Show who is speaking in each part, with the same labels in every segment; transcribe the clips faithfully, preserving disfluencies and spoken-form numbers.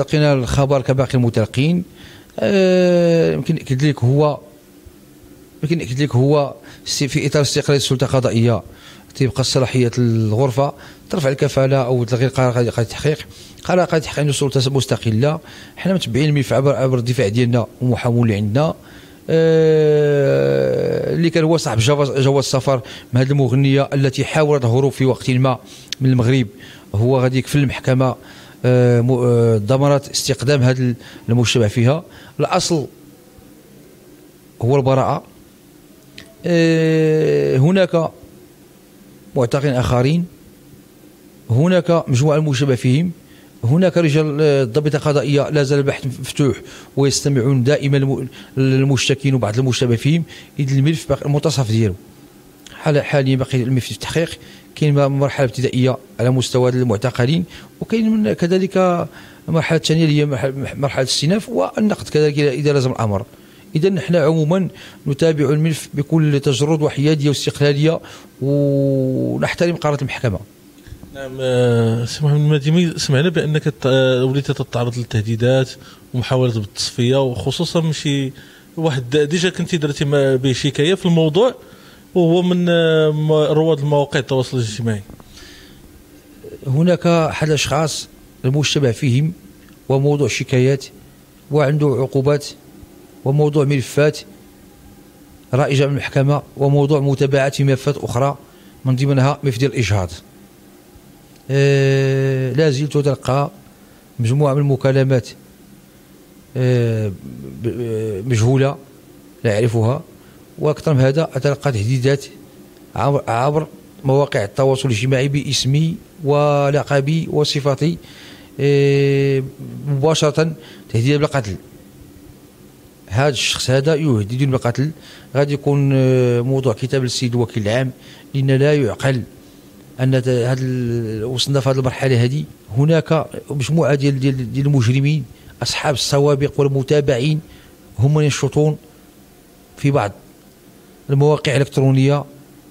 Speaker 1: تلقينا الخبر كباقي المتلقين. يمكن نأكد لك هو يمكن نأكد لك هو في اطار استقلال السلطه القضائيه تيبقى الصلاحيه الغرفه ترفع الكفاله او تلغي القرار قاضي التحقيق. قرار قاضي التحقيق انه السلطه مستقله، حنا متبعين الملف عبر عبر الدفاع ديالنا ومحامون اللي عندنا أه اللي كان هو صاحب جواز السفر من هذه المغنيه التي حاولت الهروب في وقت ما من المغرب، هو غادي يكفل المحكمه أه ضمانات استقدام هذا المشتبه فيها. الاصل هو البراءه. أه هناك معتقلين اخرين، هناك مجموعه المشتبه فيهم، هناك رجال الضابطه القضائيه لا زال البحث مفتوح ويستمعون دائما للمشتكين وبعض المشتبه فيهم، اذ الملف باقي المنتصف ديالو. حاليا باقي الملف في التحقيق، كاين مرحله ابتدائيه على مستوى المعتقلين، وكاين كذلك مرحله ثانيه اللي هي مرحله الاستئناف والنقد كذلك اذا لازم الامر. اذا نحن عموما نتابع الملف بكل تجرد وحياديه واستقلاليه ونحترم قرارات المحكمه.
Speaker 2: نعم سي محمد المادمي، سمعنا بانك وليت تتعرض للتهديدات ومحاولات بالتصفيه، وخصوصا من شي واحد ديجا كنتي درتي به شكايه في الموضوع وهو من رواد المواقع التواصل الاجتماعي.
Speaker 1: هناك احد الاشخاص المشتبه فيهم وموضوع شكايات وعنده عقوبات وموضوع ملفات رائجه من المحكمه وموضوع متابعات في ملفات اخرى من ضمنها ملف ديال الاجهاض. أه لا زلت تلقى مجموعه من المكالمات أه مجهوله لا اعرفها، واكثر من هذا اتلقى تهديدات عبر مواقع التواصل الاجتماعي باسمي ولقبي وصفتي أه مباشره، تهديد بالقتل. هذا الشخص هذا يهددني بالقتل، غادي يكون موضوع كتاب للسيد الوكيل العام، لان لا يعقل ان هذا وصلنا في هذه المرحله هذه. هناك مجموعه ديال ديال ديال المجرمين اصحاب السوابق والمتابعين هم ينشطون في بعض المواقع الالكترونيه،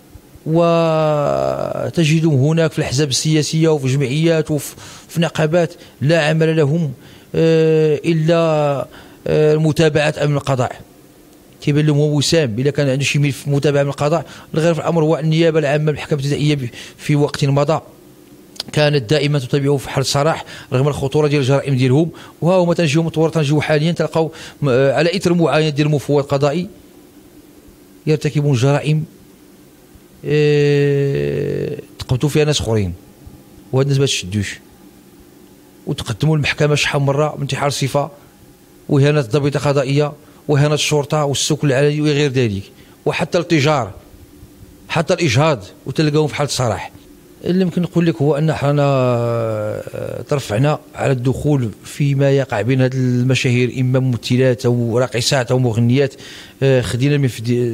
Speaker 1: وتجدهم هناك في الاحزاب السياسيه وفي جمعيات وفي نقابات لا عمل لهم الا المتابعات امام القضاء. كيبان لهم هو وسام الا كان عنده شي ملف متابعه من القضاء. الغير في الامر هو النيابه العامه المحكمه الابتدائيه في وقت مضى كانت دائما تتابعه في حال الصراح رغم الخطوره ديال الجرائم ديالهم، وها هما تنجيو مطور تنجيو حاليا تلقاو على اثر معاينه ديال المفوض القضائي يرتكبون جرائم اه تقبطوا فيها ناس اخرين، وهاد الناس ما تشدوش وتقدموا للمحكمه شحال مره من انتحار صفه واهانه الضابطه القضائيه واهانه الشرطه والسكن العلني وغير ذلك، وحتى التجار حتى الاجهاض وتلقاهم في حاله الصراح. اللي يمكن نقول لك هو ان حنا ترفعنا على الدخول فيما يقع بين هذه المشاهير، اما ممثلات او راقصات او مغنيات. خدينا من في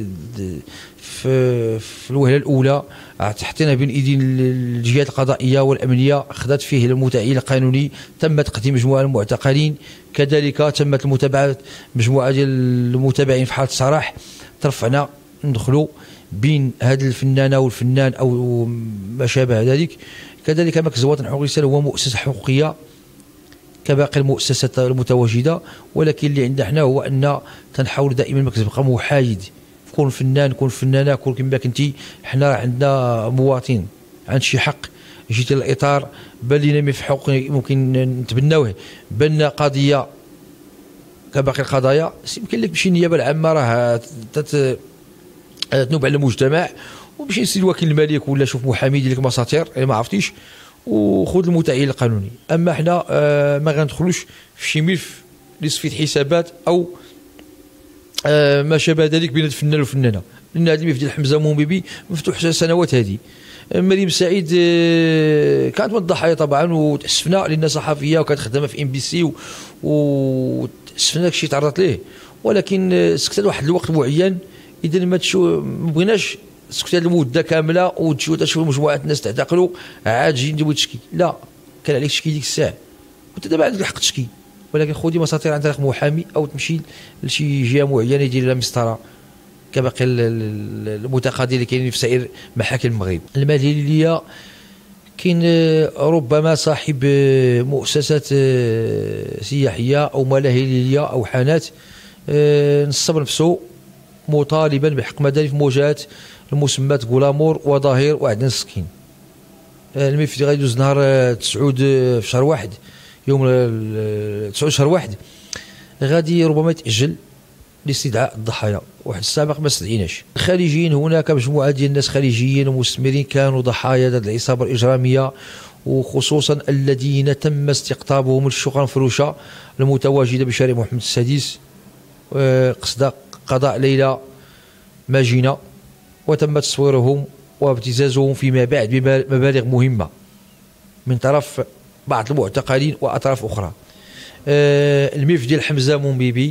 Speaker 1: في, في الوهله الاولى حطينا بين ايدين الجهات القضائيه والامنيه، خذت فيه المتعيين القانوني، تم تقديم مجموعه من المعتقلين، كذلك تمت المتابعه مجموعه ديال المتابعين في حاله الصراح. ترفعنا ندخلوا بين هذه الفنانه والفنان او ما شابه ذلك. كذلك مركز الوطن الحقوقي الانسان هو مؤسسه حقوقيه كباقي المؤسسات المتواجده، ولكن اللي عندنا حنا هو ان تنحاول دائما المركز يبقى محايد، كون فنان كون فنانه كون كما كنتي، حنا عندنا مواطن عند شي حق جيتي الاطار بان لينا في حقوق ممكن نتبناوه، بان قضيه كباقي القضايا يمكن لك تمشي النيابه العامه راه تنوب على المجتمع، ومشي للسيد الوكيل الملك ولا شوف محامي ديال لك مساطير ما عرفتيش وخذ المتعين القانوني. اما حنا آه ما غندخلوش في شي ملف لصفيه حسابات او آه ما شابه ذلك بين الفنان والفنانه، لان هذا الملف ديال حمزه مومبيبي مفتوح سنوات هذه. مريم سعيد آه كانت من الضحايا طبعا وتاسفنا لان صحفيه وكانت خدامه في ام بي سي وتاسفنا داك الشيء تعرضت ليه، ولكن سكتت واحد الوقت معين. اذا ما تشو ما بغيناش سكت هذه المده كامله وتشوف تشوف مجموعه الناس تعتقلوا عاد جي نديروا تشكي، لا كان عليك تشكي ديك الساعه وانت دابا عندك الحق تشكي، ولكن خذي مساطير عن طريق محامي او تمشي لشي جهه معينه يدير لها مسطره كباقي المتقاضين اللي كاينين في سائر محاكم المغرب. الماليه كاين ربما صاحب مؤسسات سياحيه او ملاهي ليليه او حانات نصب نفسه مطالبا بحق مدني في مواجهه المسمات غلامور وظاهر وعدن السكين. المفتي غادي يدوز نهار تسعود في شهر واحد، يوم تسعود شهر واحد غادي ربما يتاجل لاستدعاء الضحايا. واحد السابق ما استدعيناش. الخارجيين هناك مجموعه ديال الناس خارجيين ومستثمرين كانوا ضحايا هذه العصابه الاجراميه، وخصوصا الذين تم استقطابهم الشقق المفروشه المتواجده بشارع محمد السادس قصد قضاء ليله ماجنه، وتم تصويرهم وابتزازهم فيما بعد بمبالغ مهمه من طرف بعض المعتقلين واطراف اخرى. الملف ديال حمزه مومبيبي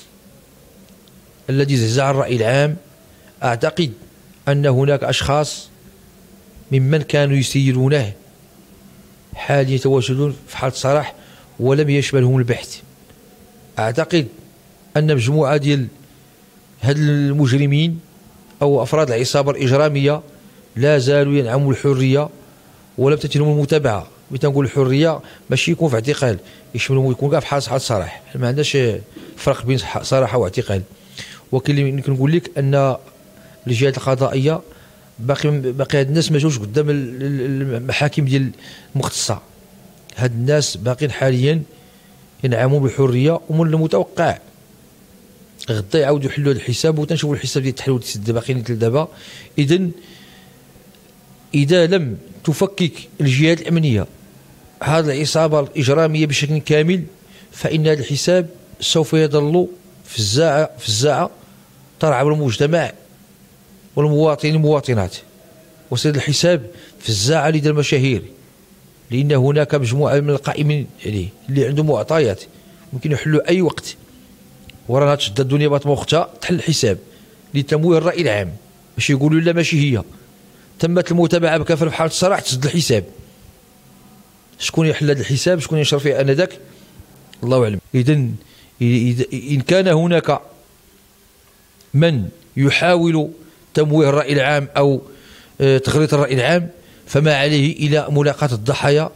Speaker 1: الذي زعزع الرأي العام، أعتقد أن هناك أشخاص ممن كانوا يسيرونه حاليا يتواجدون في حالة سراح ولم يشملهم البحث. أعتقد أن مجموعة ديال هاد المجرمين أو أفراد العصابة الإجرامية لا زالوا ينعموا الحرية ولم تتم المتابعة. ملي تنقول الحرية ماشي يكون في اعتقال، يشملهم يكون كاع في حالة حالة سراح. ما عندناش فرق بين صراحة واعتقال. وكاين اللي كنقول لك ان الجهات القضائيه باقي باقي هاد الناس ما جاوش قدام المحاكم ديال المختصه. هاد الناس باقيين حاليا ينعموا بالحريه، ومن المتوقع غدا يعاودوا يحلوا هذا الحساب وتنشوفوا الحساب ديال التحليل والتسديد باقيين حتى دابا. اذا اذا لم تفكك الجهات الامنيه هذه العصابه الاجراميه بشكل كامل فان هذا الحساب سوف يظل في الزاعه في الزاعه ترعى بالمجتمع والمواطنين والمواطنات. وسيد الحساب في الزاعه لدى المشاهير، لان هناك مجموعه من القائمين عليه اللي عندهم معطيات ممكن يحلوا اي وقت. ورانا تشد الدنيا باطمه وقتها تحل الحساب لتمويه الراي العام، باش يقولوا لا ماشي هي. تمت المتابعه بكافه في حاله الصراحه تسد الحساب. شكون يحل هذا الحساب، شكون ينشر فيه انذاك، الله اعلم. اذا ان كان هناك من يحاول تمويه الراي العام او تغريط الراي العام فما عليه الى ملاقاه الضحايا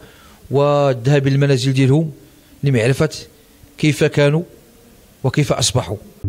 Speaker 1: والذهاب للمنازل ديالهم لمعرفه كيف كانوا وكيف اصبحوا.